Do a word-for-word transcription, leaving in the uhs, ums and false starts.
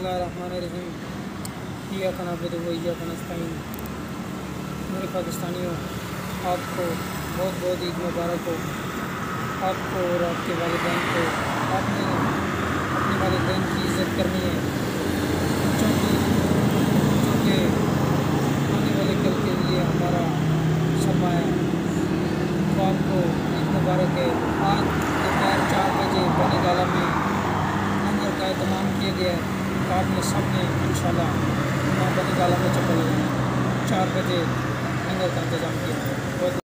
बिस्मिल्लाहिर्रहमानिर्रहीम। इय्याका नअबुदु व इय्याका नस्तईन। मेरे पाकिस्तानियों, आपको बहुत बहुत ईद मुबारक हो। आपको और आपके वालिदैन को आपने अपने वालिदैन की इज़्ज़त करनी है, बच्चों की, बच्चों के आने वाले कल के लिए हमारा सरमाया है। तो आपको ईद मुबारक है। आज दोपहर चार बजे बनी गाला में लंगर का एहतमाम किया गया है। तो आपने सब ने इंशाल्लाह वहाँ बनी गाला में चप्पल लगाना चार बजे लंगर का इंतज़ाम किया है। बहुत